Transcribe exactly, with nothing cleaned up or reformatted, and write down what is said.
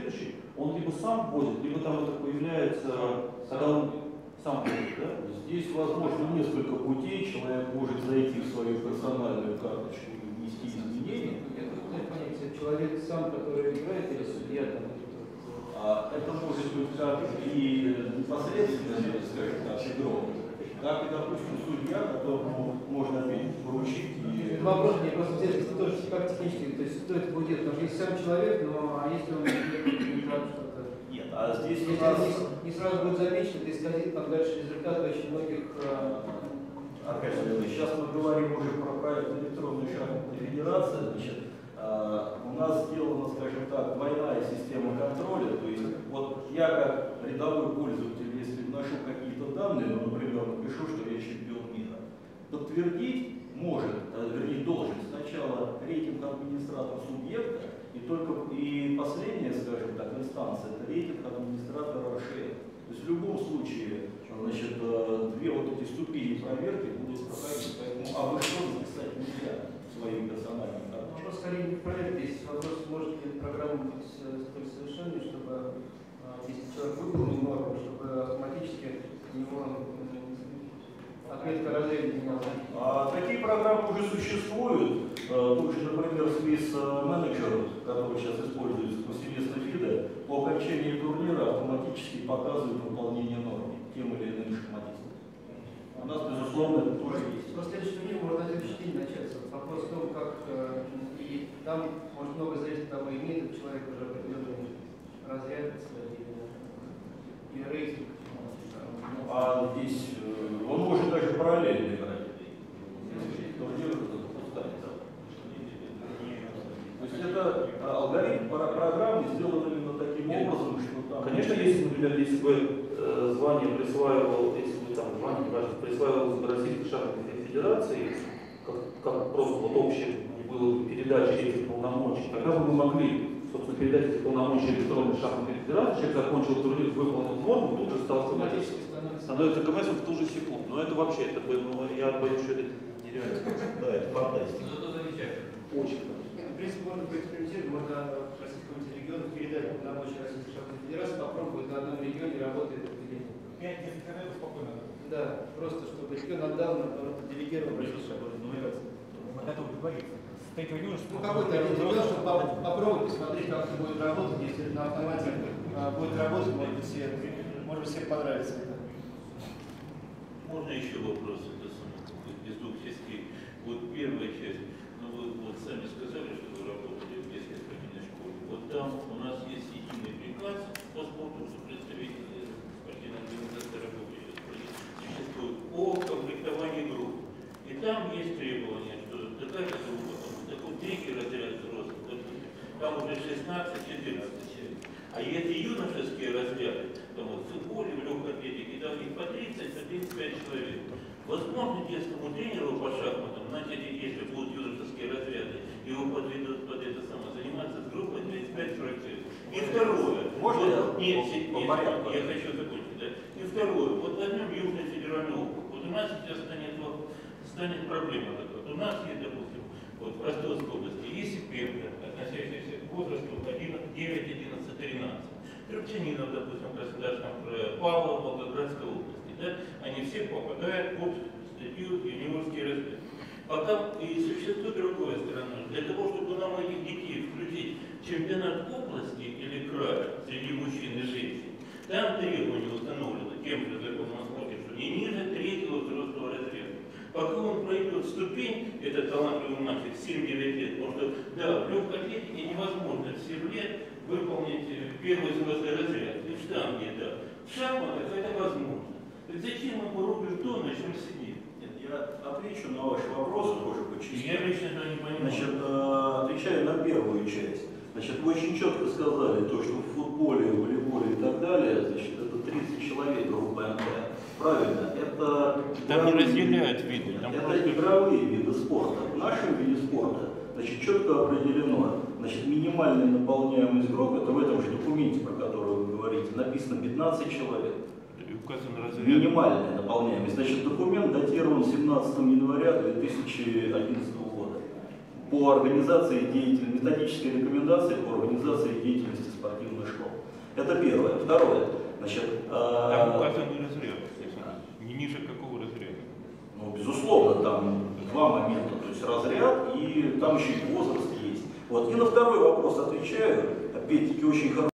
следующий, он либо сам вводит, либо там это появляется, когда он сам вводит, да? Здесь возможно несколько путей. Человек может зайти в свою персональную карточку и внести изменения. Человек сам, который играет, или судья там? А это может быть как и непосредственно, скажем так, игрок, так и, допустим, судья, которому можно поручить. И... Вопрос мне просто интересно, тоже как технически, то есть кто это будет делать? Потому что есть сам человек, но а если он не так что-то... Нет, а здесь если у нас... не, не сразу будет замечено, то исказит там дальше результат очень многих... Аркадий Леонидович, сейчас мы говорим уже про проект электронной шахматной федерации. Значит, у нас сделана, скажем так, двойная система контроля. То есть, вот я как рядовой пользователь, если вношу какие-то данные, ну, например, напишу, что я чемпион мира, подтвердить может, вернее, должен сначала рейтинг администратора субъекта, и только и последняя, скажем так, инстанция, это рейтинг администратора РШЭ. То есть в любом случае, значит, две вот эти ступени проверки будут проходить. Поэтому, а вы что записать нельзя своим персональным карточкам? Вопрос скорее не про это, есть вопрос, может ли программа быть столь совершенной, чтобы, если человек выполнил норму, чтобы автоматически у него отметка разряда менялась. А такие программы уже существуют. Тот же, например, Swiss Manager, который сейчас используется повсеместно ФИДе, по окончании турнира автоматически показывает выполнение норм тем или иным шахматистам. У нас, безусловно, это тоже есть. Просто следующий турнир может на следующий день начаться. Вопрос в том, как и там может много зависеть от того, имеет человек уже определенный разряд и рейтинг. А здесь он может даже параллельно играть. Турнир запускается. То есть это алгоритм программы сделан именно таким образом, что там... Конечно, если, например, если бы э, звание присваивал, если бы там звание, кажется, присваивал Российской шахматной федерации, как, как просто вот общее было бы передача этих полномочий, тогда бы мы могли, собственно, передать эти полномочия электронной шахматной федерации, человек закончил турнир, выполнил норму, тут же стал автоматически. Становится КМС в ту же секунду. Но это вообще, это, ну, я боюсь, что это нереально. Да, это фантастика. Зато замечательно. Очень. В принципе, можно поэкспериментировать, можно в российском регионе передать полномочия Российской шахматной федерации, попробовать на одном регионе работает отделение. пять-десять каналов спокойно. Да, просто чтобы регион отдал, наоборот, делегировал Российской шахматной федерации. Мы готовы договориться. С третьего июня, Ну, какой-то один регион, чтобы попробовать посмотреть, как это будет работать, если на автомате будет работать, может быть, все, может быть, всем понравится это. Можно еще вопрос, это из двух частей. Вот первая часть, ну вы вот сами сказали, что вы работали в детской спортивной школе. Вот там у нас есть единый приказ по спорту, что представители спортивной организации рабочих существует о комплектовании групп. И там есть требования, что такая группа, там, такой третий разряд взрослых, там уже шестнадцать-четырнадцать человек. А эти юношеские разряды, там вот в футболе, в легкой атлетике, там их по тридцать, по тридцать пять человек. Возможно, детскому тренеру по шахматам, знаете, если будут юношеские разряды, его подведут под это самое, заниматься с группой тридцать пять сорок человек. И второе. Можно вот, я? Нет, По, нет, по нет порядку. я хочу закончить, да. И второе. Вот возьмем Южный федеральный округ. Вот у нас сейчас станет, вот, станет проблема такая. Вот у нас есть, допустим, вот в Ростовской области есть ИПЕК, относящийся к возрасту девять, одиннадцать, тринадцать. Трубчанинов, допустим, в Краснодарском крае, Павлов, Волгоградской области, да, они все попадают под статью юниорский разряд. Пока и существует другая сторона. Для того, чтобы нам этих детей включить в чемпионат области или края среди мужчин и женщин, там требования установлены тем же законом о спорте, что не ниже третьего взрослого разряда. Пока он пройдет ступень, этот талантливый мальчик, семь-девять лет, потому что, да, в легкой атлетике невозможно в семь лет выполнить первый взрослый разряд. И в штанге, да. В шахматах это возможно. Так зачем мы рубим то, на чем сидим? Нет, я отвечу на ваши вопросы тоже по части. Я лично этого не понимаю. Значит, отвечаю на первую часть. Значит, вы очень четко сказали, то, что в футболе, в волейболе и так далее, значит, это тридцать человек группа эн тэ. Правильно, это... Там не разделяют виды. Там это просто... игровые виды спорта. В нашем виде спорта, значит, четко определено, значит, минимальная наполняемость группы, это в этом же документе, про который вы говорите, написано пятнадцать человек. Минимальная наполняемость. Значит, документ датирован семнадцатого января две тысячи одиннадцатого года. По организации деятельности, методической рекомендации по организации деятельности спортивных школ. пришел. Это первое. Второе. Значит, Там э, указанный разряд, не ниже какого разряда. ну, безусловно, там два момента, то есть разряд и там еще и возраст есть. Вот. И на второй вопрос отвечаю, опять-таки очень хорошо.